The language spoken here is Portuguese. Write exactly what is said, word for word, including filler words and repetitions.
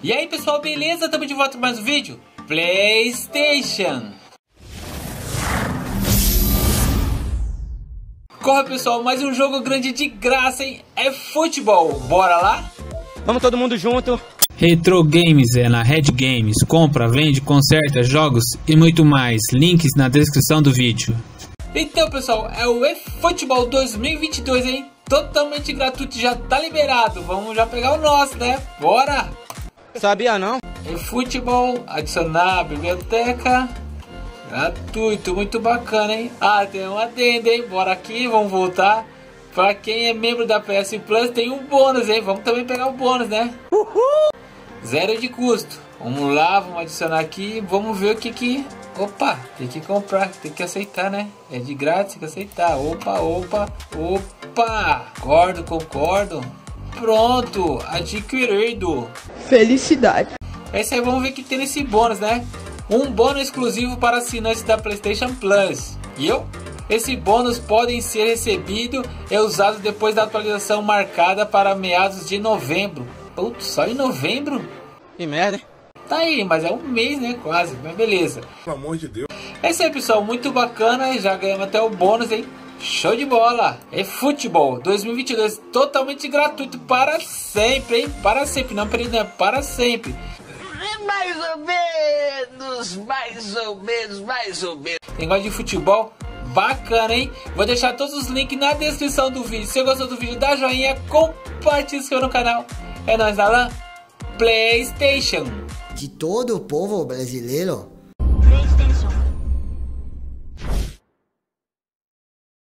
E aí pessoal, beleza? Estamos de volta com mais um vídeo PlayStation. Corre pessoal, mais um jogo grande de graça, hein? É futebol, bora lá? Vamos todo mundo junto. Retro Games é na Red Games, compra, vende, conserta, jogos e muito mais, links na descrição do vídeo. Então pessoal, é o eFootball dois mil e vinte e dois, hein? Totalmente gratuito, já tá liberado, vamos já pegar o nosso, né? Bora! Sabia não? eFootball, adicionar a biblioteca, gratuito, muito bacana, hein? Ah, tem um adendo, hein? Bora aqui, vamos voltar. Pra quem é membro da P S Plus tem um bônus, hein? Vamos também pegar o bônus, né? Uhul! Zero de custo. Vamos lá, vamos adicionar aqui, vamos ver o que que... Opa, tem que comprar, tem que aceitar, né? É de grátis, tem que aceitar. Opa, opa, opa! Concordo, concordo. Pronto, adquirido. Felicidade. Esse aí vamos ver o que tem nesse bônus, né? Um bônus exclusivo para assinantes da PlayStation Plus. E eu? Esse bônus podem ser recebido e usados depois da atualização marcada para meados de novembro. Putz, só em novembro? Que merda, hein? Tá aí, mas é um mês, né? Quase, mas beleza. Pelo amor de Deus. É isso aí, pessoal. Muito bacana. Já ganhamos até o bônus, hein? Show de bola! eFootball dois mil e vinte e dois totalmente gratuito para sempre, hein? Para sempre, não peraí, não, para sempre. Mais ou menos, mais ou menos, mais ou menos. Negócio de futebol bacana, hein? Vou deixar todos os links na descrição do vídeo. Se você gostou do vídeo, dá joinha, compartilha, se inscreva no canal. É nóis, Alan. PlayStation. De todo o povo brasileiro,